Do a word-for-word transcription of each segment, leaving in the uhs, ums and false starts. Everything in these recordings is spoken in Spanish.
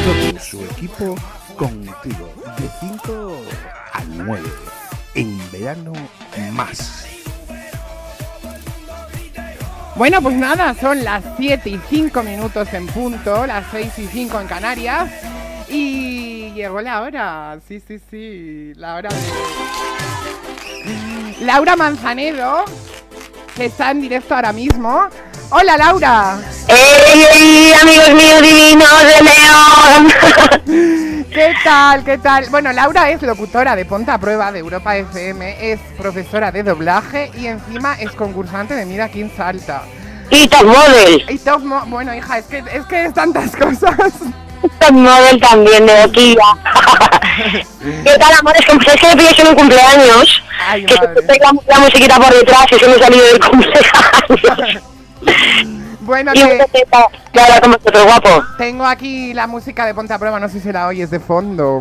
todo su equipo contigo de cinco a nueve en Verano Más. Bueno, pues nada, son las siete y cinco minutos en punto, las seis y cinco en Canarias. Y llegó la hora, sí, sí, sí, la hora de... Laura Manzanedo, que está en directo ahora mismo. ¡Hola, Laura! ¡Ey, ey, amigos míos divinos de León! ¿Qué tal, qué tal? Bueno, Laura es locutora de Ponte a Prueba de Europa F M, es profesora de doblaje y encima es concursante de Mira quién salta. Y top model. Y top mo bueno, hija, es que es que es tantas cosas. Top model también de boquilla. ¿Qué tal, amores? Es que me pilláis en un cumpleaños. Ay, que madre. se tenga la musiquita por detrás y se me ha salido del cumpleaños. Bueno, Y te, Clara, ¿cómo estás, guapo? tengo aquí la música de Ponte a Prueba, no sé si la oyes de fondo.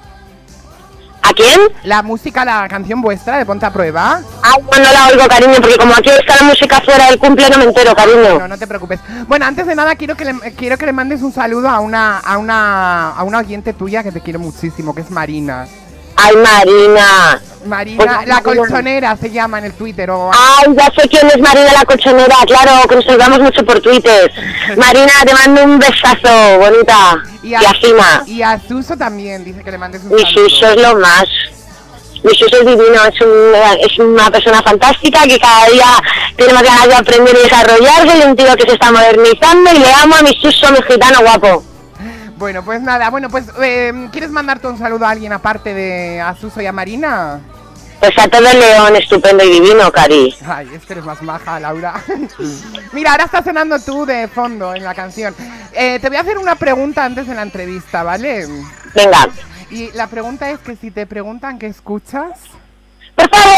¿A quién? La música, la canción vuestra de Ponte a Prueba. Ay, no, no la oigo, cariño, porque como aquí está la música fuera del cumple no me entero, cariño. No, no te preocupes. Bueno, antes de nada quiero que le, quiero que le mandes un saludo a una, a una, a una oyente tuya que te quiero muchísimo, que es Marina. Ay, Marina. Marina, Pues, la Marina. colchonera se llama en el Twitter. O... Ay, ya sé quién es Marina la colchonera, claro, que nos saludamos mucho por Twitter. Marina, te mando un besazo, bonita. y, Y a, a Gima. y a Suso también, dice que le mandes un Mi saludo. Suso es lo más. Mi Suso es divino, es una, es una persona fantástica que cada día tiene más ganas de aprender y desarrollarse, y un tío que se está modernizando, y le amo a mi Suso, mi gitano guapo. Bueno, pues nada, bueno, pues eh, ¿quieres mandarte un saludo a alguien aparte de a Suso y a Marina? Pues a todo el León, estupendo y divino, cari. Ay, es que eres más maja, Laura. Mira, ahora estás sonando tú de fondo en la canción. Eh, te voy a hacer una pregunta antes de la entrevista, ¿vale? Venga. Y la pregunta es que si te preguntan qué escuchas... ¡Por favor!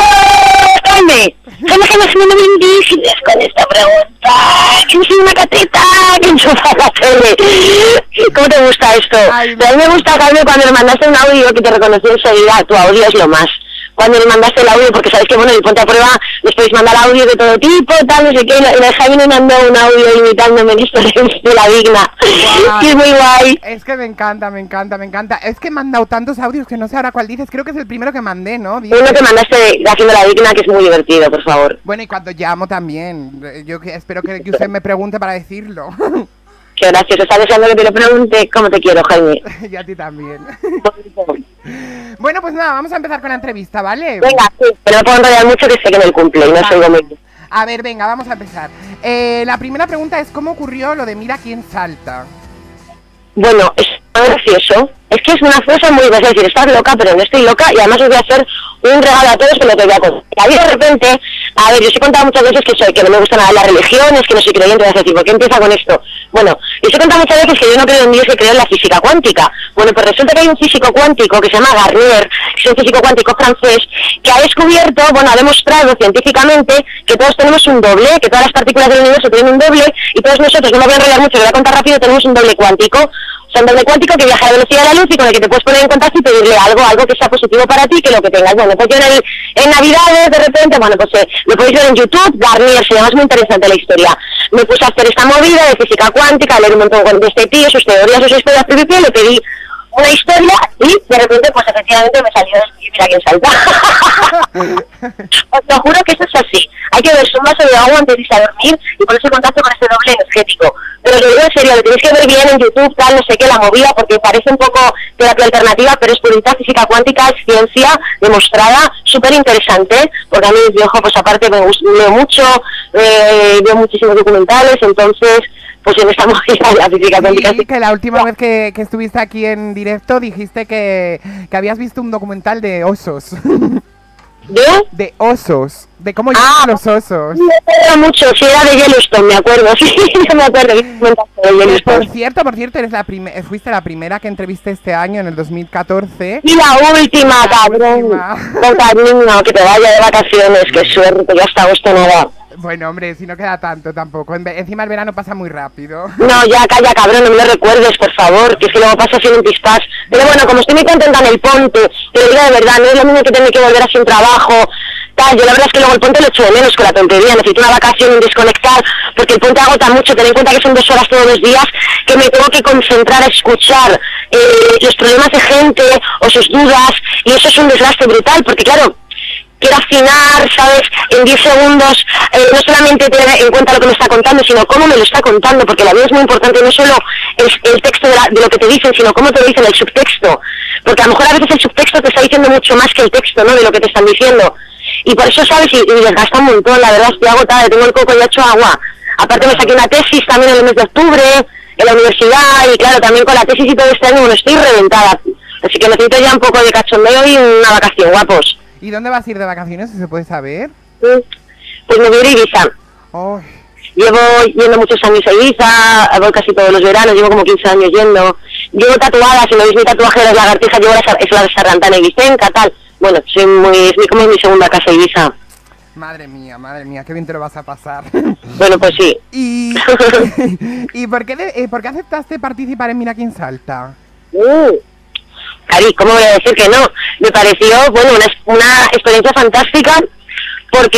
¡Dame! ¿Cómo que me muy difíciles con esta pregunta? ¿Que soy una cateta? ¿Que enchufa la tele? ¿Cómo te gusta esto? Ay, A mí me gusta, Carmen, cuando me mandaste un audio que te reconocí enseguida. Tu audio es lo más. Cuando le mandaste el audio, porque sabes que, bueno, y Ponte a Prueba, les podéis mandar audio de todo tipo, tal, no sé qué, y la, la Javi me mandó un audio imitándome en historia de la digna. Guau. Y es muy guay. Es que me encanta, me encanta, me encanta. Es que me han dado tantos audios que no sé ahora cuál dices. Creo que es el primero que mandé, ¿no? Dice- Uno que mandaste de haciendo la digna, que es muy divertido, por favor. Bueno, y cuando llamo también. Eh, Yo que espero que, que usted me pregunte para decirlo. Qué gracioso, está deseando que te lo pregunte cómo te quiero, Jaime. Y a ti también. Bueno, pues nada, vamos a empezar con la entrevista, ¿vale? Venga, sí, pero no puedo enrollar mucho que sé que me el cumple y no soy muy... A ver, venga, vamos a empezar. Eh, la primera pregunta es ¿cómo ocurrió lo de Mira quién salta? Bueno, es muy gracioso. Es que es una cosa muy... Vas a decir, estás loca, pero no estoy loca, y además os voy a hacer un regalo a todos con lo que voy a contar. Y de repente, a ver, yo os he contado muchas veces que soy que no me gustan nada las religiones, que no soy creyente, vas a decir, ¿por qué empieza con esto? Bueno, yo os he contado muchas veces que yo no creo en Dios, que creo en la física cuántica. Bueno, pues resulta que hay un físico cuántico que se llama Garnier, que es un físico cuántico francés, que ha descubierto, bueno, ha demostrado científicamente que todos tenemos un doble, que todas las partículas del universo tienen un doble, y todos nosotros, no me voy a enrollar mucho, lo voy a contar rápido, tenemos un doble cuántico. O sea, un doble cuántico que viaja a la velocidad de la luz y con el que te puedes poner en contacto y pedirle algo, algo que sea positivo para ti, que lo que tengas. Bueno, pues yo en, el, en Navidades, de repente, bueno, pues eh, lo podéis ver en YouTube, Garnier, se llama, es muy interesante la historia. Me puse a hacer esta movida de física cuántica, a leer un montón de este tío, sus teorías, sus historias, y le pedí una historia y de repente, pues efectivamente me salió de Mira quién salta. Os lo juro que eso es así. Hay que beberse un vaso de agua antes de irse a dormir y ponerse en contacto con ese doble energético. Pero lo digo en serio, lo tenéis que ver bien en YouTube, tal, no sé qué, la movida, porque parece un poco terapia alternativa, pero es purita física cuántica, es ciencia demostrada, súper interesante, porque a mí, yo, pues aparte me gusta, leo mucho, eh, veo muchísimos documentales, entonces, pues en esta movida la física cuántica... Y que la última vez que, que estuviste aquí en directo dijiste que, que habías visto un documental de osos. ¿De? De osos. De cómo Ah, llegan los osos. Me acuerdo mucho, si era de Yellowstone, me acuerdo, sí, yo me acuerdo, vi un comentario de Por Yellowstone. cierto, por cierto, eres la prime- fuiste la primera que entrevisté este año, en el dos mil catorce. Y la última, La cabrón, última. con cariño, que te vaya de vacaciones, qué suerte, ya hasta agosto nada. Bueno, hombre, si no queda tanto tampoco. En ve- Encima el verano pasa muy rápido. No, ya, calla, cabrón, no me lo recuerdes, por favor, que es que luego pasa así en pispas. Pero bueno, como estoy muy contenta en el Ponte, te lo digo de verdad, no es lo mismo que tener que volver a hacer un trabajo, tal. Yo la verdad es que luego el puente lo echo de menos con la tontería, necesito una vacación, un desconectar, porque el puente agota mucho, ten en cuenta que son dos horas todos los días, que me tengo que concentrar a escuchar eh, los problemas de gente o sus dudas, y eso es un desgaste brutal, porque claro, quiero afinar, ¿sabes?, en diez segundos, eh, no solamente tener en cuenta lo que me está contando, sino cómo me lo está contando, porque la vida es muy importante, no solo el, el texto de, la, de lo que te dicen, sino cómo te lo dicen, el subtexto, porque a lo mejor a veces el subtexto te está diciendo mucho más que el texto, ¿no?, de lo que te están diciendo, y por eso, ¿sabes?, y, y desgasta un montón, la verdad estoy agotada, tengo el coco ya hecho agua, aparte me saqué una tesis también en el mes de octubre, en la universidad, y claro, también con la tesis y todo este año, bueno, estoy reventada, así que necesito ya un poco de cachondeo y una vacación, guapos. ¿Y dónde vas a ir de vacaciones, si se puede saber? Pues me voy a Ibiza. Oh. Llevo yendo muchos años a Ibiza, voy casi todos los veranos, llevo como quince años yendo. Llevo tatuadas, si me veis mi tatuaje de las lagartijas, llevo la, es la sargantana ibicenca, tal. Bueno, soy muy, es mi, como es mi segunda casa Ibiza. Madre mía, madre mía, qué bien te lo vas a pasar. Bueno, pues sí. ¿Y, ¿y por, qué de, eh, por qué aceptaste participar en Mira quién salta? Uh. Cari, ¿cómo voy a decir que no? Me pareció, bueno, una, una experiencia fantástica, porque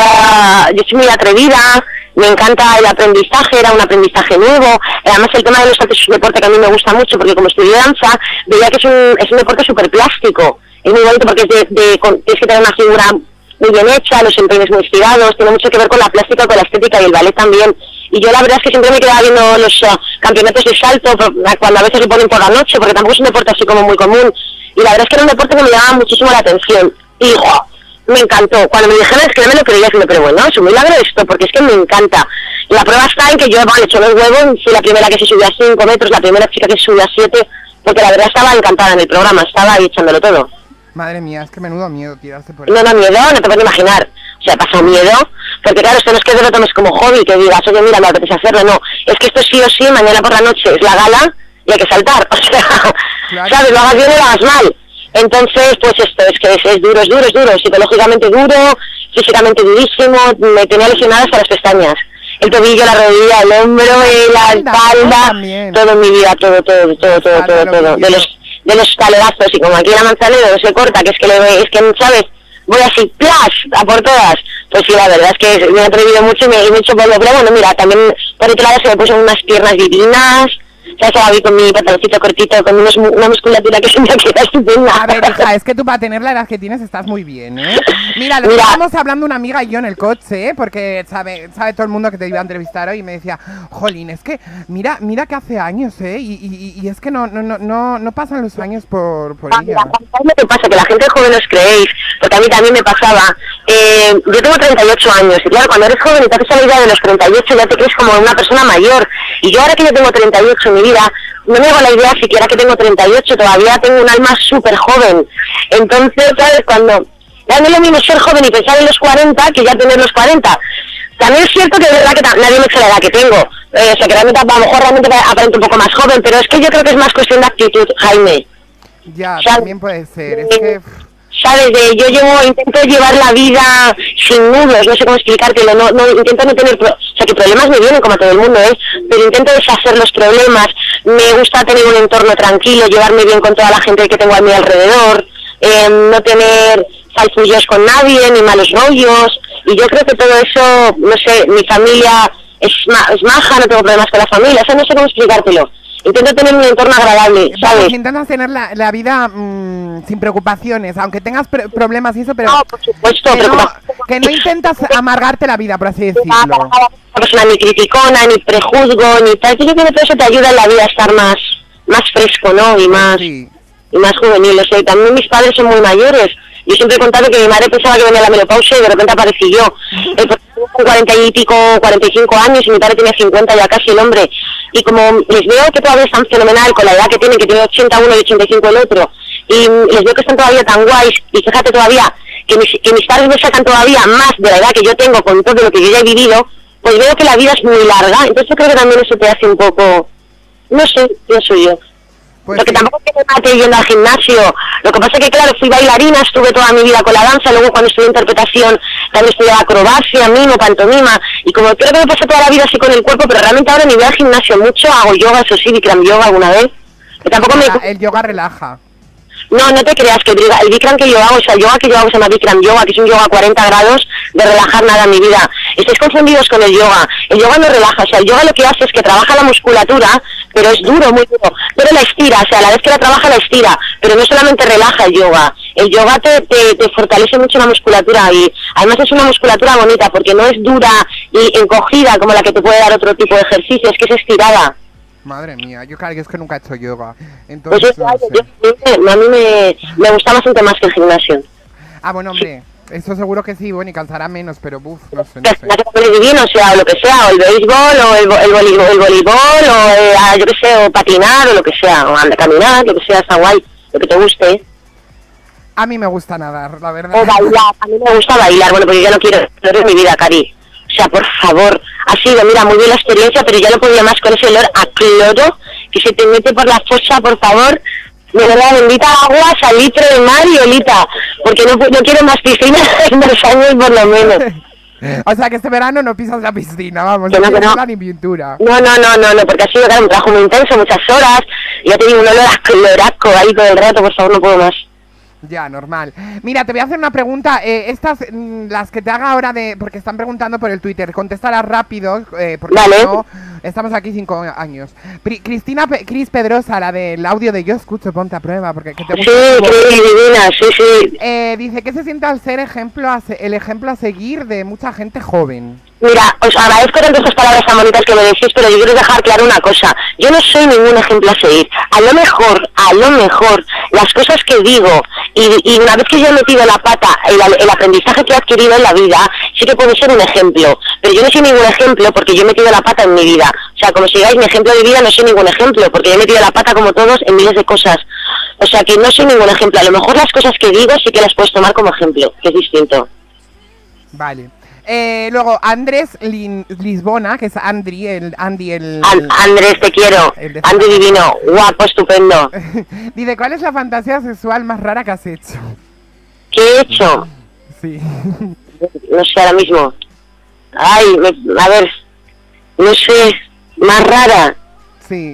uh, yo soy muy atrevida, me encanta el aprendizaje, era un aprendizaje nuevo, además el tema de los saltos es un deporte que a mí me gusta mucho, porque como estudié danza, veía que es un, es un deporte súper plástico, es muy bonito porque es de, de, con, tienes que tener una figura muy bien hecha, los empeines muy estirados, tiene mucho que ver con la plástica, con la estética y el ballet también. Y yo la verdad es que siempre me quedaba viendo los uh, campeonatos de salto, cuando a veces lo ponen por la noche, porque tampoco es un deporte así como muy común. Y la verdad es que era un deporte que me llamaba muchísimo la atención. Y ¡oh!, me encantó. Cuando me dijeron, es que no me lo creía, que me, pero bueno, es un milagro esto, porque es que me encanta. Y la prueba está en que yo, vale, hecho los huevos, fui la primera que se subió a cinco metros, la primera chica que se subió a siete, porque la verdad estaba encantada en el programa, estaba ahí echándolo todo. Madre mía, es que menudo miedo tirarse por ahí. No, no, miedo, no te puedes imaginar. O sea, pasa miedo, porque claro, esto no es que te lo tomes como hobby, que digas, oye, mira, me apetece hacerlo, no. Es que esto sí o sí, mañana por la noche es la gala y hay que saltar. O sea, claro, ¿sabes? Lo hagas bien o lo hagas mal. Entonces, pues esto, es que es, es duro, es duro, es duro, psicológicamente duro, físicamente durísimo, me tenía lesionadas hasta las pestañas. El tobillo, la rodilla, el hombro, la espalda, todo en mi vida, todo, todo, todo, todo, todo, todo. De los, de los talegazos, y como aquí la manzanera no se corta, que es que, le, es que, ¿sabes? Voy así, ¡plas!, a por todas. Pues sí, la verdad es que me he atrevido mucho y me, y me he hecho polvo, pero bueno, mira, también por otro lado se me puso unas piernas divinas, ya se la vi con mi pantaloncito cortito, con unos, una musculatura que se me queda estupenda. A ver, hija, es que tú para tener la edad que tienes estás muy bien, ¿eh? Mira, lo estábamos hablando una amiga y yo en el coche, ¿eh? Porque sabe, sabe todo el mundo que te iba a entrevistar hoy y me decía, jolín, es que mira, mira que hace años, ¿eh? Y, y, y es que no, no, no, no, no pasan los años por, por ah, ella. ¿Sabes lo que pasa? Que la gente joven os creéis, porque a mí también me pasaba. Eh, yo tengo treinta y ocho años, y claro, cuando eres joven y te haces la idea de los treinta y ocho ya te crees como una persona mayor. Y yo ahora que yo tengo treinta y ocho en mi vida, no me hago la idea siquiera que tengo treinta y ocho, todavía tengo un alma súper joven. Entonces, ¿sabes? Cuando ya no es lo mismo ser joven y pensar en los cuarenta que ya tener los cuarenta. También es cierto que es verdad que nadie me echa la edad que tengo. Eh, o sea, que realmente, a lo mejor realmente aparento un poco más joven, pero es que yo creo que es más cuestión de actitud, Jaime. Ya, o sea, también puede ser, es que... ¿Sabes? De, yo llevo, intento llevar la vida sin nudos, no sé cómo explicártelo, no, no, intento no tener, pro, o sea, que problemas me vienen como a todo el mundo, ¿eh? Pero intento deshacer los problemas, me gusta tener un entorno tranquilo, llevarme bien con toda la gente que tengo a mi alrededor, eh, no tener falsullos con nadie, ni malos rollos, y yo creo que todo eso, no sé, mi familia es, ma es maja, no tengo problemas con la familia, o sea, no sé cómo explicártelo. Intento tener un entorno agradable, ¿sabes? Vamos, intentas tener la, la vida mmm, sin preocupaciones, aunque tengas problemas y eso, pero... No, por supuesto, que, no, que no intentas amargarte la vida, por así decirlo. No persona ni criticona, ni prejuzgo, ni tal. Yo creo que todo eso te ayuda en la vida a estar más, más fresco, ¿no? Y más, sí. y más juvenil. O sea, también mis padres son muy mayores. Yo siempre he contado que mi madre pensaba que venía la menopausia y de repente aparecí yo. Eh, pues, tengo cuarenta y pico, cuarenta y cinco años y mi padre tenía cincuenta, ya casi el hombre. Y como les veo que todavía están fenomenal con la edad que tienen, que tiene ochenta uno y ochenta y cinco el otro, y les veo que están todavía tan guays, y fíjate todavía que mis, que mis padres me sacan todavía más de la edad que yo tengo con todo lo que yo ya he vivido, pues veo que la vida es muy larga. Entonces yo creo que también eso te hace un poco, no sé, pienso yo. Pues Porque sí. tampoco es que me mate yendo al gimnasio. Lo que pasa es que, claro, fui bailarina, estuve toda mi vida con la danza, luego cuando estudié interpretación también estudié acrobacia, mimo, pantomima, y como creo que me pasé toda la vida así con el cuerpo, pero realmente ahora ni voy al gimnasio mucho, hago yoga, eso sí, Bikram yoga alguna vez. Que tampoco ah, me... El yoga relaja. No, no te creas que el Bikram que yo hago, o sea, el yoga que yo hago se llama Bikram Yoga, que es un yoga a cuarenta grados de relajar nada en mi vida. Estáis confundidos con el yoga. El yoga no relaja, o sea, el yoga lo que hace es que trabaja la musculatura, pero es duro, muy duro, pero la estira, o sea, a la vez que la trabaja la estira, pero no solamente relaja el yoga. El yoga te, te, te fortalece mucho la musculatura y además es una musculatura bonita porque no es dura y encogida como la que te puede dar otro tipo de ejercicio, es que es estirada. Madre mía, yo claro que es que nunca he hecho yoga. Entonces, pues yo, no sé. yo, a mí me, me gusta bastante más que el gimnasio. Ah, bueno, hombre, eso seguro que sí, bueno, y cansará menos, pero buf, no sé, no sé. El divino, o sea, o lo que sea, o el béisbol, o el, el, voleibol, el voleibol, o eh, yo que sé, o patinar, o lo que sea, o andar, caminar, lo que sea, está guay, lo que te guste. A mí me gusta nadar, la verdad. O bailar, a mí me gusta bailar, bueno, porque yo no quiero en mi vida, Cari. O sea, por favor, ha sido, mira, muy bien la experiencia, pero ya no podía más con ese olor a cloro que se te mete por la fosa, por favor. De verdad, bendita agua, salitre de mar y olita, porque no, no quiero más piscina en dos años por lo menos. O sea, que este verano no pisas la piscina, vamos, que no, no, que no. ni pintura. No, no, no, no, no, porque ha sido claro, un trabajo muy intenso, muchas horas, y ya te digo, un olor a cloraco ahí todo el rato, por favor, no puedo más. Ya, normal. Mira, te voy a hacer una pregunta. Eh, estas, mm, las que te haga ahora de... Porque están preguntando por el Twitter. Contéstalas rápido, eh, porque vale. no... Estamos aquí cinco años. Pri Cristina Pe Cris Pedrosa, la del audio de Yo Escucho, ponte a prueba, porque... Que te gusta sí, sí, divina, sí, sí. Eh, dice que se siente al ser ejemplo a se el ejemplo a seguir de mucha gente joven. Mira, os agradezco tanto estas palabras tan bonitas que me decís, pero yo quiero dejar claro una cosa. Yo no soy ningún ejemplo a seguir. A lo mejor, a lo mejor, las cosas que digo, y, y una vez que yo he metido la pata, el, el aprendizaje que he adquirido en la vida, sí que puede ser un ejemplo. Pero yo no soy ningún ejemplo porque yo he metido la pata en mi vida. O sea, como si digáis mi ejemplo de vida, no soy ningún ejemplo, porque yo he metido la pata como todos en miles de cosas. O sea, que no soy ningún ejemplo. A lo mejor las cosas que digo sí que las puedes tomar como ejemplo, que es distinto. Vale. Eh, luego, Andrés Lin Lisbona, que es Andri, el Andy, el... An Andrés, te quiero. Andy divino, guapo, estupendo. Dice, ¿cuál es la fantasía sexual más rara que has hecho? ¿Qué he hecho? Sí. No sé, ahora mismo. Ay, me, a ver, no sé, más rara. Sí.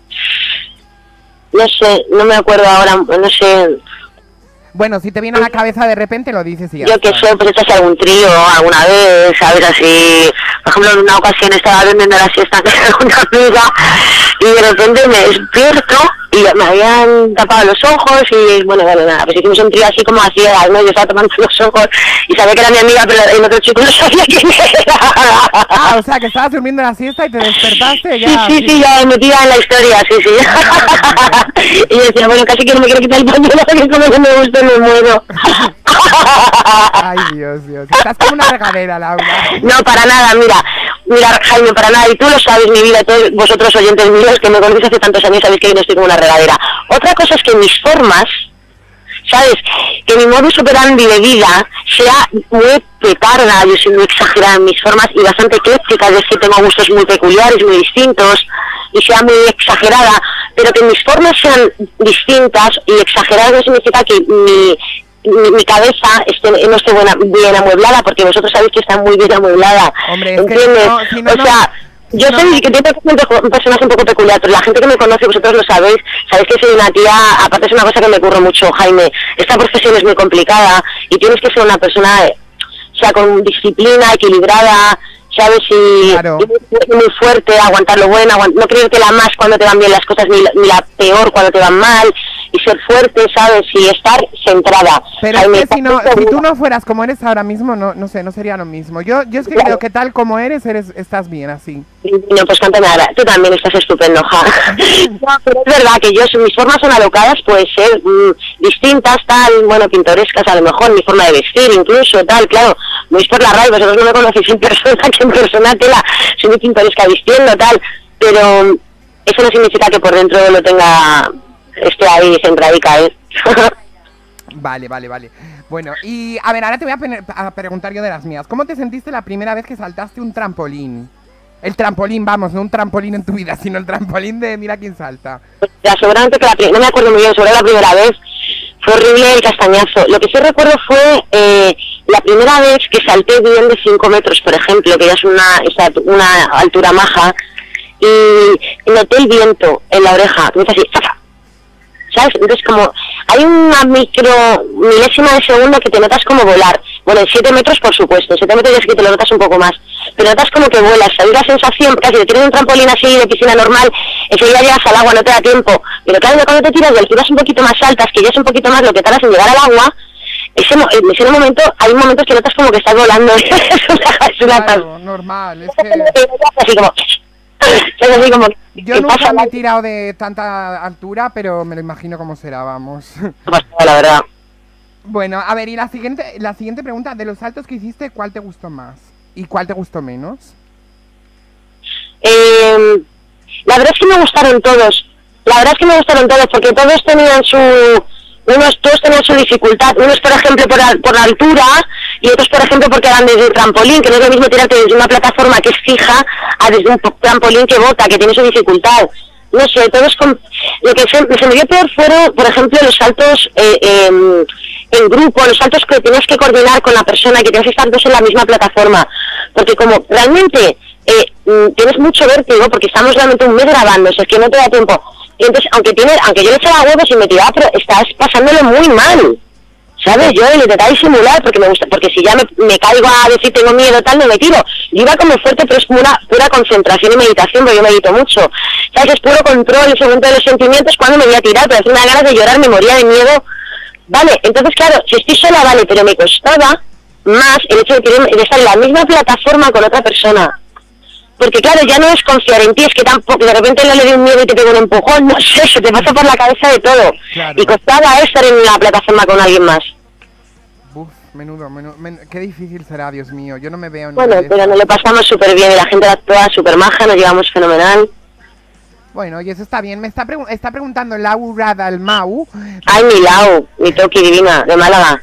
No sé, no me acuerdo ahora, no sé... Bueno, si te viene a la cabeza de repente lo dices y ya. Yo que sé, pues echas algún trío alguna vez, ¿sabes? Así, por ejemplo, en una ocasión estaba durmiendo la siesta con una amiga y de repente me despierto y me habían tapado los ojos y bueno, bueno, nada, pues hicimos un trío así como a ciegas, ¿no? Yo estaba tomando los ojos y sabía que era mi amiga, pero el otro chico no sabía quién era. Ah, o sea, que estabas durmiendo la siesta y te despertaste ya. Sí, sí, sí, sí, ya metida en la historia, sí, sí. Y yo decía, bueno, casi que no me quiero quitar el pañuelo porque como que me gusta me muero. Ay, Dios, Dios. Estás como una regadera, Laura. No, para nada, mira. Mira, Jaime, para nada. Y tú lo sabes, mi vida, todos vosotros oyentes míos que me conocéis hace tantos años, sabéis que yo no estoy como una regadera. Otra cosa es que mis formas, ¿sabes? Que mi modus operandi de vida sea muy petarda, yo soy muy exagerada en mis formas y bastante ecléctica, es que tengo gustos muy peculiares, muy distintos, y sea muy exagerada, pero que mis formas sean distintas y exageradas no significa que mi... Mi, mi cabeza esté, no esté buena, bien amueblada, porque vosotros sabéis que está muy bien amueblada. Hombre, es ¿entiendes? Que no, si no, o sea, no, yo no. soy que tengo un personaje un poco peculiar, pero la gente que me conoce, vosotros lo sabéis, sabéis que soy una tía, aparte es una cosa que me ocurre mucho, Jaime, esta profesión es muy complicada y tienes que ser una persona, o sea, con disciplina, equilibrada, ¿sabes? Y, claro. y muy, muy fuerte, aguantar lo bueno, aguant no creerte la más cuando te van bien las cosas, ni la, ni la peor cuando te van mal, y ser fuerte, ¿sabes? Y estar centrada. Pero es que si, no, si tú no fueras como eres ahora mismo, no no sé, no sería lo mismo. Yo yo es que claro. creo que tal como eres, eres estás bien así. No, pues cántame ahora. Tú también estás estupendo, ja. No, pero es verdad que yo, mis formas son alocadas, puede ser mmm, distintas, tal, bueno, pintorescas a lo mejor, mi forma de vestir incluso, tal, claro. No es por la radio, vosotros no me conocéis en persona, que en persona tela, soy muy pintoresca vistiendo, tal, pero eso no significa que por dentro lo tenga... Estoy ahí centradica, ¿eh? Vale, vale, vale. Bueno, y a ver, ahora te voy a, a preguntar yo de las mías. ¿Cómo te sentiste la primera vez que saltaste un trampolín? El trampolín, vamos, no un trampolín en tu vida, sino el trampolín de mira quién salta. Ya, seguramente que la no me acuerdo muy bien sobre la primera vez. Fue horrible el castañazo. Lo que sí recuerdo fue eh, la primera vez que salté bien de cinco metros, por ejemplo, que ya es una, una altura maja, y noté el viento en la oreja, que me hizo así, ¡zafa! ¿Sabes? Entonces como hay una micro milésima de segundo que te notas como volar. Bueno, en siete metros por supuesto, en siete metros ya es que te lo notas un poco más, pero notas como que vuelas, ¿sabes? La sensación, casi si tienes un trampolín así de piscina normal, enseguida llegas al agua, no te da tiempo, pero claro, cuando te tiras de alturas un poquito más altas, que ya es un poquito más lo que tardas en llegar al agua, ese, en ese momento, hay momentos que notas como que estás volando. Es una, es una claro, normal, es que... así como... Es así como yo nunca me he tirado de tanta altura, pero me lo imagino cómo será, vamos. La verdad. Bueno, a ver, y la siguiente, la siguiente pregunta, de los saltos que hiciste, ¿cuál te gustó más? ¿Y cuál te gustó menos? Eh, la verdad es que me gustaron todos. La verdad es que me gustaron todos, porque todos tenían su... Unos todos tenían su dificultad. Unos, por ejemplo, por la, por la altura, y otros, por ejemplo, porque eran desde el trampolín, que no es lo mismo tirarte desde una plataforma que es fija a desde un trampolín que bota, que tiene su dificultad. No sé, todos con... Lo que se, se me dio peor fueron, por ejemplo, los saltos eh, eh, en grupo, los saltos que tienes que coordinar con la persona, que tienes que estar dos en la misma plataforma. Porque como realmente eh, tienes mucho vértigo, porque estamos realmente un mes grabando, o sea, es que no te da tiempo. Y entonces, aunque tiene, aunque yo le echaba huevos y me tiraba, pero estás pasándolo muy mal, ¿sabes? Yo le intentaba disimular porque me gusta, porque si ya me, me caigo a decir tengo miedo tal, no me tiro. Yo iba como fuerte, pero es pura, pura concentración y meditación, porque yo medito mucho. ¿Sabes? Es puro control, el segundo de los sentimientos cuando me voy a tirar, pero hace una ganas de llorar, me moría de miedo. Vale, entonces claro, si estoy sola, vale, pero me costaba más el hecho de, de estar en la misma plataforma con otra persona. Porque claro, ya no es confiar en ti, es que tampoco, de repente no le doy un miedo y te pego un empujón, no sé, se te pasa por la cabeza de todo. Claro. Y costaba estar en la plataforma con alguien más. Uf, menudo, menudo, men qué difícil será, Dios mío, yo no me veo en... Bueno, pero nos lo pasamos súper bien y la gente era toda súper maja, nos llevamos fenomenal. Bueno, y eso está bien. Me está, pregu está preguntando Laura Dalmau. Ay, mi Lau, mi Toki divina, de Málaga.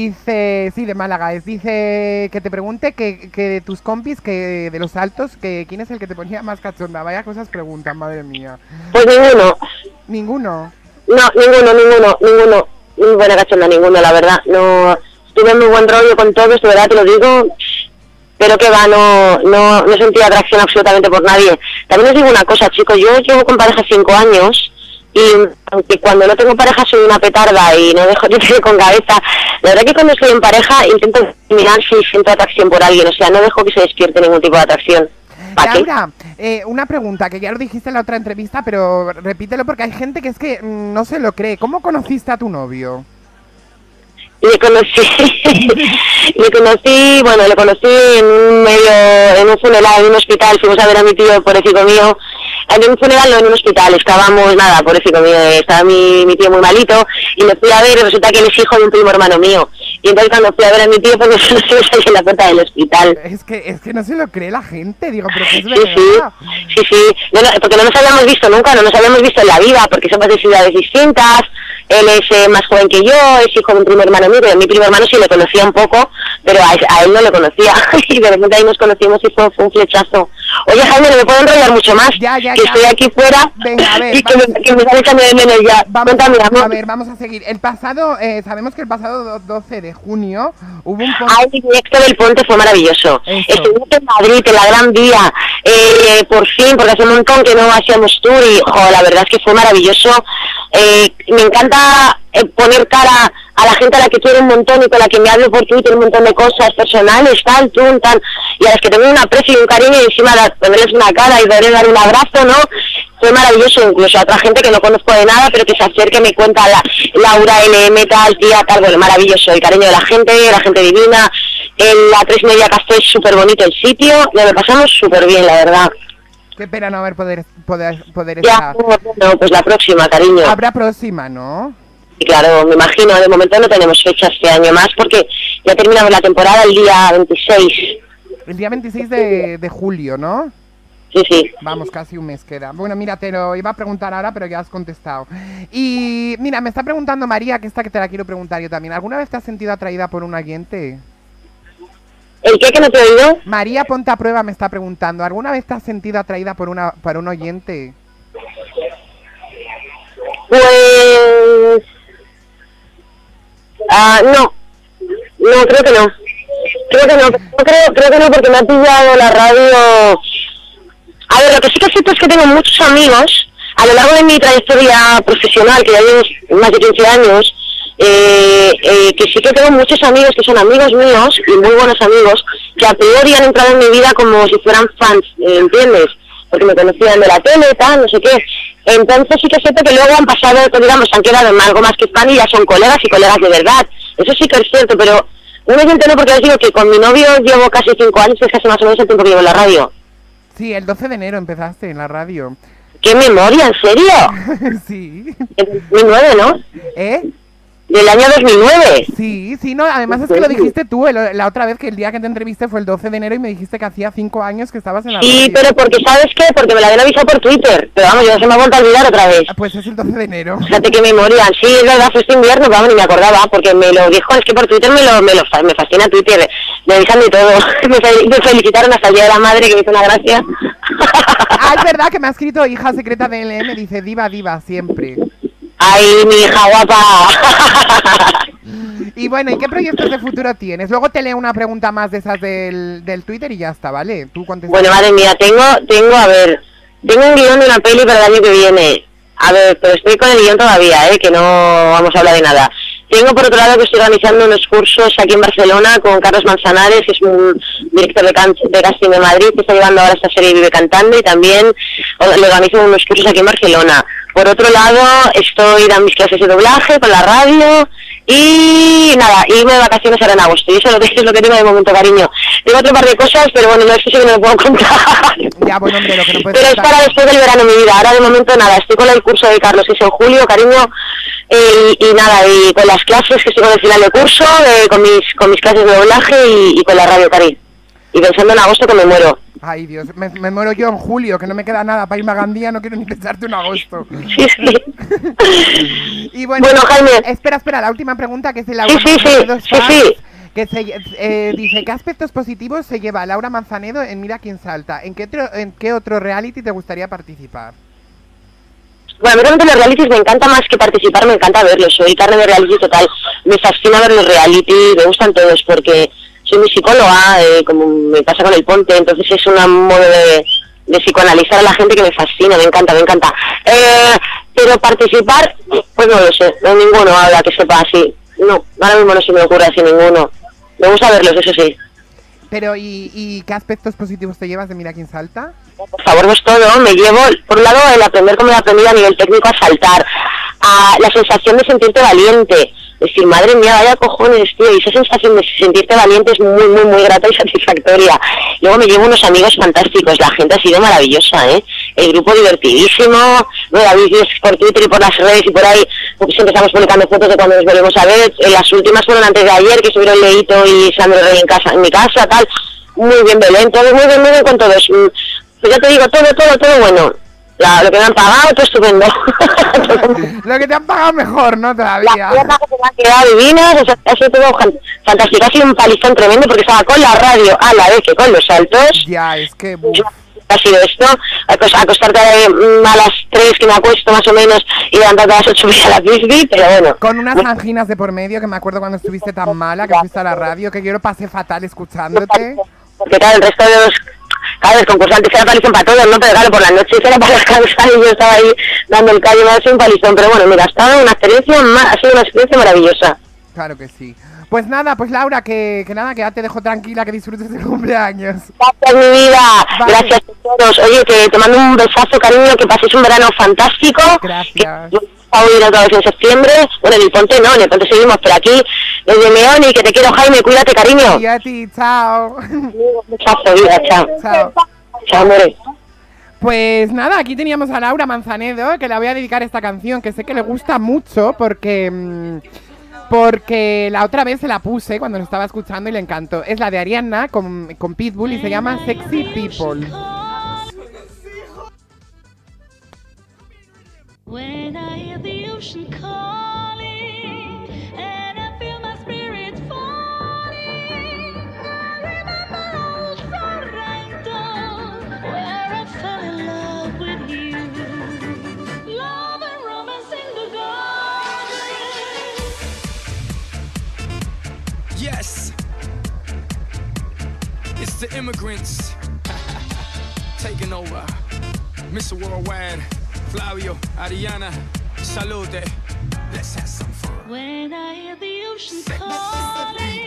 Dice, sí, de Málaga, es, dice que te pregunte que, que de tus compis, que de los altos, que quién es el que te ponía más cachonda. Vaya cosas preguntan, madre mía. Pues ninguno. ¿Ninguno? No, ninguno, ninguno, ninguno. Muy buena cachonda, ninguno, la verdad. No, tuve muy buen rollo con todos, de verdad te lo digo. Pero que va, no, no, no sentía atracción absolutamente por nadie. También os digo una cosa, chicos, yo llevo con pareja cinco años. Y aunque cuando no tengo pareja soy una petarda y no dejo de ir con cabeza, la verdad que cuando estoy en pareja intento mirar si siento atracción por alguien, o sea, no dejo que se despierte ningún tipo de atracción. Laura, eh, una pregunta, que ya lo dijiste en la otra entrevista, pero repítelo porque hay gente que es que mm, no se lo cree. ¿Cómo conociste a tu novio? Le conocí, le conocí, bueno, le conocí en un medio, en un funeral, en un hospital, fuimos a ver a mi tío, pobrecito mío, en un funeral, no en un hospital, estábamos, nada, pobrecito mío, estaba mi, mi tío muy malito, y me fui a ver, y resulta que él es hijo de un primo hermano mío, y entonces cuando fui a ver a mi tío, pues nos fuimos ahí en la puerta del hospital. Es que, es que no se lo cree la gente, digo, pero que es verdad. Sí, sí, sí, sí. No, no, porque no nos habíamos visto nunca, no nos habíamos visto en la vida, porque somos de ciudades distintas. Él es eh, más joven que yo, es hijo de un primo hermano mío, pero mi primo hermano sí le conocía un poco, pero a, a él no le conocía. Y de repente ahí nos conocimos y fue, fue un flechazo. Oye, Jaime, no me puedo enrollar mucho más, ya, ya, que ya. estoy aquí fuera. Venga, a ver, y que me, que me están echando de menos ya. Vamos, Cuéntame, amor. A ver, vamos a seguir. El pasado, eh, sabemos que el pasado doce de junio hubo un... Ay, el directo del Ponte fue maravilloso. Eso. Estuvimos en Madrid, en la Gran Vía, eh, por fin, porque hace un montón que no hacíamos tour y, jo, la verdad es que fue maravilloso. Eh, me encanta eh, poner cara a la gente a la que quiero un montón y con la que me hablo por Twitter un montón de cosas personales, tal, tú, tal, y a las que tengo un aprecio y un cariño y encima de ponerles una cara y poderles dar un abrazo, ¿no? Fue maravilloso, incluso a otra gente que no conozco de nada, pero que se acerque y me cuenta la, Laura, L M, tal, tía, tal, bueno, maravilloso, el cariño de la gente, la gente divina, el, la Tres Media Café es súper bonito el sitio, nos lo pasamos súper bien, la verdad. Qué pena no haber poder, poder, poder ya, estar. No, pues la próxima, cariño. Habrá próxima, ¿no? Y claro, me imagino, de momento no tenemos fecha este año más porque ya terminamos la temporada el día veintiséis. El día veintiséis de, de julio, ¿no? Sí, sí. Vamos, casi un mes queda. Bueno, mira, te lo iba a preguntar ahora, pero ya has contestado. Y mira, me está preguntando María, que esta que te la quiero preguntar yo también. ¿Alguna vez te has sentido atraída por un oyente? ¿El qué que no te he oído? María Ponte a Prueba me está preguntando. ¿Alguna vez te has sentido atraída por una por un oyente? Pues... Ah, no. No, creo que no. Creo que no. no creo, creo que no porque me ha pillado la radio... A ver, lo que sí que siento es que tengo muchos amigos a lo largo de mi trayectoria profesional, que ya llevo más de quince años, eh, eh, que sí que tengo muchos amigos que son amigos míos y muy buenos amigos que a priori han entrado en mi vida como si fueran fans, eh, ¿entiendes? Porque me conocían de la tele, tal, no sé qué. Entonces sí que es cierto que luego han pasado, digamos, han quedado en algo más que fan y ya son colegas y colegas de verdad. Eso sí que es cierto, pero uno se entiende porque les digo que con mi novio llevo casi cinco años, que es casi más o menos el tiempo que llevo en la radio. Sí, el doce de enero empezaste en la radio. ¡Qué memoria, en serio! Sí. En dos mil nueve, ¿no? ¿Eh? Del año dos mil nueve. Sí, sí, no, además es que lo dijiste tú el- la otra vez, que el día que te entrevisté fue el doce de enero y me dijiste que hacía cinco años que estabas en la Sí, radio. pero porque, ¿sabes qué? Porque me la habían avisado por Twitter. Pero vamos, ya se me ha vuelto a olvidar otra vez. Ah, pues es el doce de enero. Fíjate qué memoria. Sí, es verdad, fue este invierno, vamos, ni me acordaba, porque me lo dijo, es que por Twitter me lo, me lo fa- me fascina Twitter, me avisan de todo. Me, fel- me felicitaron hasta el Día de la Madre, que me hizo una gracia. Ah, es verdad que me ha escrito hija secreta de L M, dice diva, diva, siempre. Ay, mi hija guapa. Y bueno, ¿y qué proyectos de futuro tienes? Luego te leo una pregunta más de esas del, del Twitter y ya está, ¿vale? Tú contestas. Bueno, madre mía, tengo, tengo, a ver, tengo un guión de una peli para el año que viene. A ver, pero estoy con el guión todavía, ¿eh? Que no vamos a hablar de nada. Tengo por otro lado que estoy organizando unos cursos aquí en Barcelona con Carlos Manzanares, que es un director de, can de casting de Madrid, que está llevando ahora esta serie Vive Cantando, y también le organizo unos cursos aquí en Barcelona. Por otro lado, estoy dando mis clases de doblaje con la radio y nada, irme de vacaciones ahora en agosto. Y eso es lo que tengo de momento, cariño. Tengo otro par de cosas, pero bueno, no es que sí que no lo puedo contar. Ya, bueno, hombre, lo que no puedes Pero es contar. para después del verano, mi vida. Ahora de momento nada, estoy con el curso de Carlos, que es en julio, cariño. Eh, y, y nada, y con las clases, que estoy con el final de curso, eh, con mis con mis clases de doblaje y, y con la radio, cari. Y pensando en agosto que me muero. Ay, Dios, me, me muero yo en julio, que no me queda nada para irme a Gandía, no quiero ni pensarte en agosto. Sí, sí. Y bueno, Bueno, Jaime. espera, espera, la última pregunta, que es de Sí, Laura sí, sí, Manzanedo sí, Sanz, sí. que se, eh, dice, ¿qué aspectos positivos se lleva Laura Manzanedo en Mira quién salta? ¿En qué otro, en qué otro reality te gustaría participar? Bueno, a mí realmente los realities me encanta más que participar, me encanta verlos. Soy carne de reality total. Me fascina ver los reality, me gustan todos porque soy muy psicóloga, eh, como me pasa con el Ponte, entonces es un modo de, de psicoanalizar a la gente que me fascina, me encanta, me encanta. Eh, pero participar, pues no lo sé, no ninguno ahora que sepa así. No, ahora mismo no se me ocurre así ninguno. Me gusta verlos, eso sí. Pero, ¿y, y qué aspectos positivos te llevas de Mira quién salta? Por favor, no es todo. Me llevo, por un lado, el aprender como he aprendido a nivel técnico a saltar, a la sensación de sentirte valiente. Decir, madre mía, vaya cojones, tío. Y esa sensación de sentirte valiente es muy, muy, muy grata y satisfactoria. Luego me llevo unos amigos fantásticos. La gente ha sido maravillosa, ¿eh? El grupo divertidísimo. Bueno, la vídeos por Twitter y por las redes y por ahí, porque siempre estamos publicando fotos de cuando nos volvemos a ver. Eh, Las últimas fueron antes de ayer, que estuvieron Leito y Sandro Rey en casa, en mi casa, tal. Muy bien, Belén. Todo muy bien, muy bien con todos. Mm, Pues ya te digo, todo, todo, todo bueno. La, lo que me han pagado, todo estupendo. Lo que te han pagado mejor, ¿no? La Todavía. pierna que se me han quedado divinas, o sea, ha sido todo fan- fantástico. Ha sido un palizón tremendo porque estaba con la radio a la vez que con los saltos. Ya, es que... buf. Ha sido esto, acos- acostarte mm, a las tres que me acuesto más o menos y levantarte a las ocho y a las diez, pero bueno. Con unas anginas de por medio, que me acuerdo cuando estuviste tan mala, que fuiste a la radio, que yo lo pasé fatal escuchándote. Porque claro, el resto de los, claro, los concursantes era palizón para todos, ¿no? Pero claro, por la noche era para descansar y yo estaba ahí dando el callo, me ha sido un palizón. Pero bueno, mira, ha estado una experiencia, ma- ha sido una experiencia maravillosa. Claro que sí. Pues nada, pues Laura, que, que nada, que ya te dejo tranquila, que disfrutes del cumpleaños. Gracias, mi vida. Vale. Gracias a todos. Oye, que te mando un besazo, cariño, que pases un verano fantástico. Gracias. Que vamos a ir otra vez en septiembre. Bueno, en el Ponte no, en el Ponte seguimos, pero aquí, desde León, y que te quiero, Jaime, cuídate, cariño. Y a ti, chao. Un besazo, vida, chao. Chao. Chao, amores. Pues nada, aquí teníamos a Laura Manzanedo, que le voy a dedicar esta canción, que sé que le gusta mucho porque... mm, porque la otra vez se la puse cuando lo estaba escuchando y le encantó. Es la de Ariana con, con Pitbull y se llama Sexy People. When I hear the ocean calling and I feel my spirit falling, I remember old Sorrento, where I fell in love with you. Love and romance in the garden. Yes, it's the immigrants taking over. Mister Worldwide, Flavio, Ariana, salute. Let's have some fun. When I hear the ocean calling.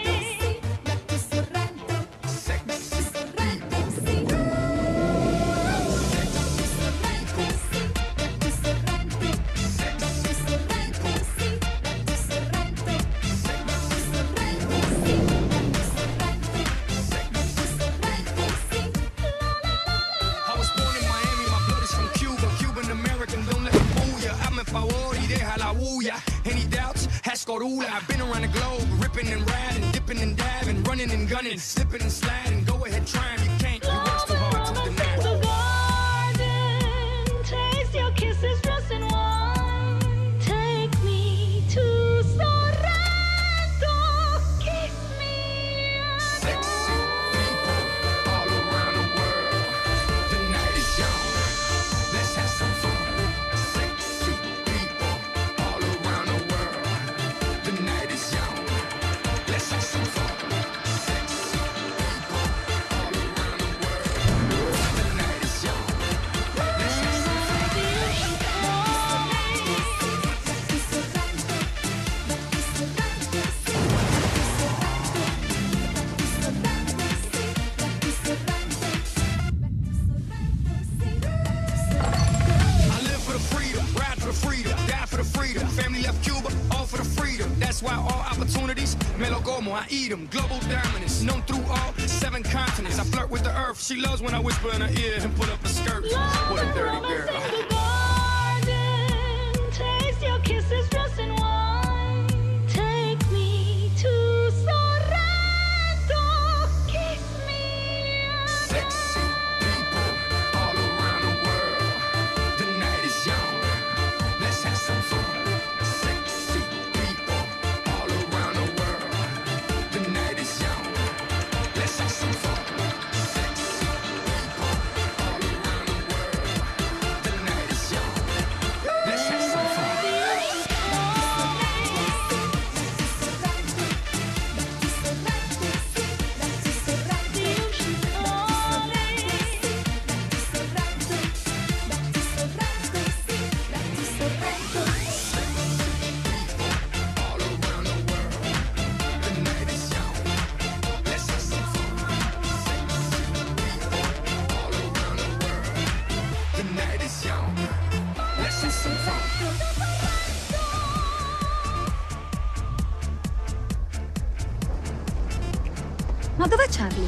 I was born in Miami, my blood is from Cuba. Cuban American, don't let me fool ya. I'm a favor y deja la bulla. Any doubts? Ask Corula. I've been around the globe, ripping and riding, dipping and diving, running and gunning, slipping and sliding. Go ahead, try 'em, you can't. You work's too hard to deny. The garden, taste your kisses, dress in wine. Take me to Sorrento, kiss me. Sexy people all around the world. The night is young. Let's have some fun. Sexy people all around the world. The night is young. Let's have some fun. Sexy people all around the world. The night is young. Let's have some fun. I live for the freedom, ride for the freedom, die for the freedom. Family left Cuba, all for the freedom. That's why all opportunities, me lo como, I eat them. Global dominance, known through all seven continents. I flirt with the earth, she loves when I whisper in her ear and put up a skirt. What a dirty girl. The garden, taste your kisses, dress in wine. Take me to Sorrento, kiss me. Sexy people all around the world. The night is young. Let's have some fun. Sexy people all around the world. The night is young. Let's have some fun. Sexy people all around the world. The night is young. Let's have some fun. All around the world. The night is young. Let's have some fun. All around the world. The night is young. Let's have some fun. Ma dov'è Charlie?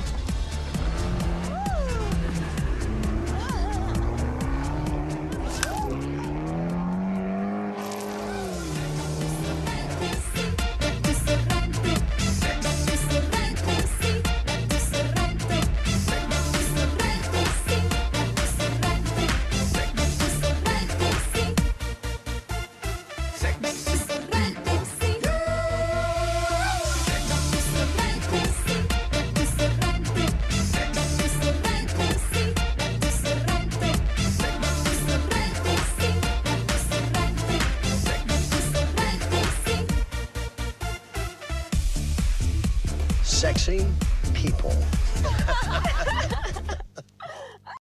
Sexy people.